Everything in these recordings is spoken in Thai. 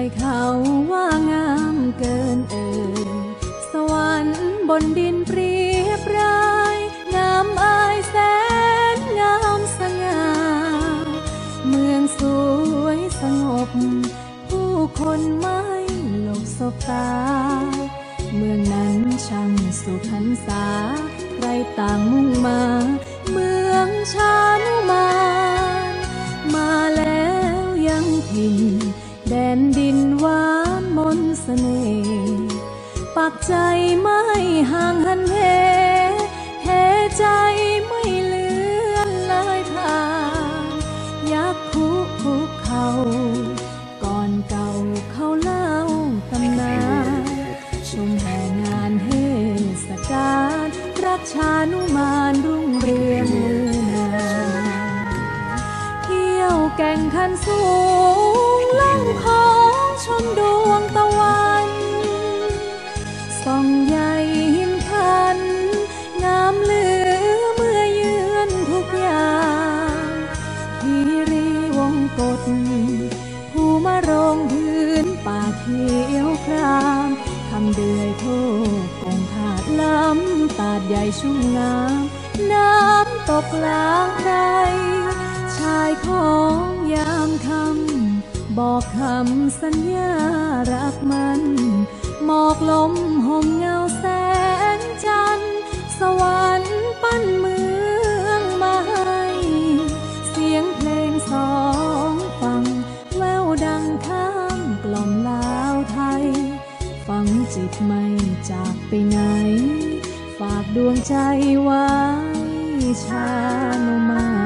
เขาว่างามเกินเอ่ยสวรรค์บนดินเปรียบรายงามอายแสนงามสง่าเมืองสวยสงบผู้คนไม่หลบสบตาเมืองนั้นช่างสุขหันษาใครต่างมุ่งมาเมืองชานุมานมาแล้วยังถิ่นแดนดินหวานมนต์เสน่ห์ปักใจไม่ห่างหันเหใจไม่เลือนเลยผ่านยักคุกเขาก่อนเก่าเขาเล่าตำนานชมแห่งานเทศกาลรักชานุมานรุ่งเรืองลือนามเที่ยวแก่งขันสูงล่องของชมดวงตะวันส่องใหญ่หินพันงามเหลือเมื่อเยือนทุกอย่างคีรีวงกฏภูมาโรงพื้นป่าเขียวครามคำเดือยโทกงถาดล้ำตาดใหญ่ชุ่มงามน้ำตกลางไพรชายของยามคำบอกคำสัญญารักมันหมอกลมห่มเงาแสงจันทร์สวรรค์ปั้นเมืองมาให้เสียงเพลงสองฝั่งแววดังข้ามกล่อมลาวไทยฟังจิตไม่จากไปไหนฝากดวงใจไว้ชานุมาน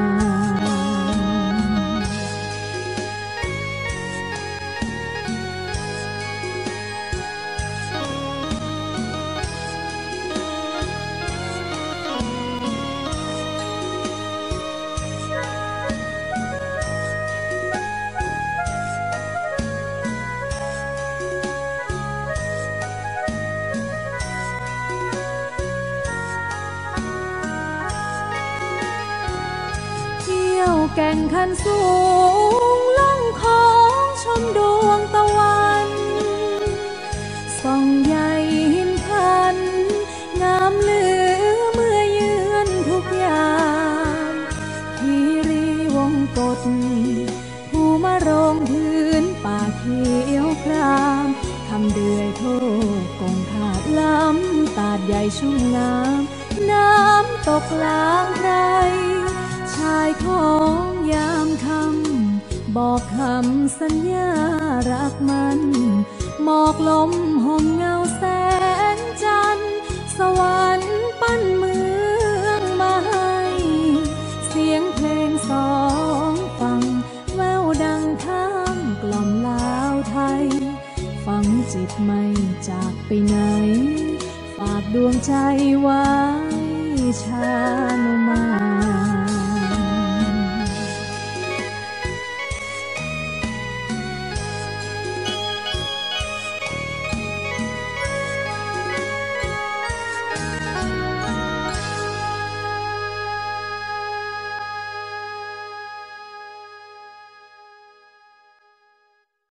แก่งขันสูงล่องของชมดวงตะวันส่องใหญ่หินพันงามเหลือเมื่อเยือนทุกอย่างคีรีวงกฏภูมาโรงพื้นป่าเขียวครามคำเดือยโทกงถาดล้ำตาดใหญ่ชุ่มงามน้ำตกลางไพรชายของยามคำบอกคำสัญญารักมันหมอกลมห่มเงาแสงจันทร์สวรรค์ปั้นเมืองมาให้เสียงเพลงสองฝั่งแววดังข้ามกล่อมลาวไทยฟังจิตไม่จากไปไหนฝากดวงใจไว้ชา